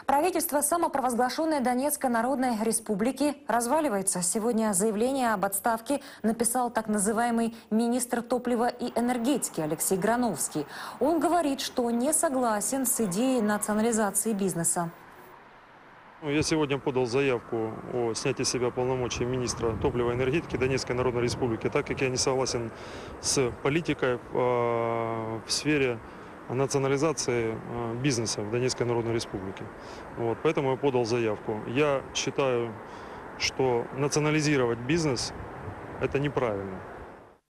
Правительство самопровозглашенной Донецкой Народной Республики разваливается. Сегодня заявление об отставке написал так называемый министр топлива и энергетики Алексей Грановский. Он говорит, что не согласен с идеей национализации бизнеса. Я сегодня подал заявку о снятии с себя полномочий министра топлива и энергетики Донецкой Народной Республики, так как я не согласен с политикой в сфере национализации бизнеса в Донецкой Народной Республике. Поэтому я подал заявку. Я считаю, что национализировать бизнес – это неправильно.